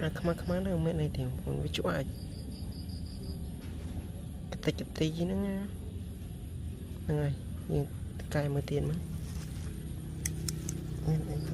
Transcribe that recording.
ខ្មៅហ្នឹងមិនមែនអីទេវាជក់អាចកតិចហ្នឹងហើយយើងកែមើលទៀតមក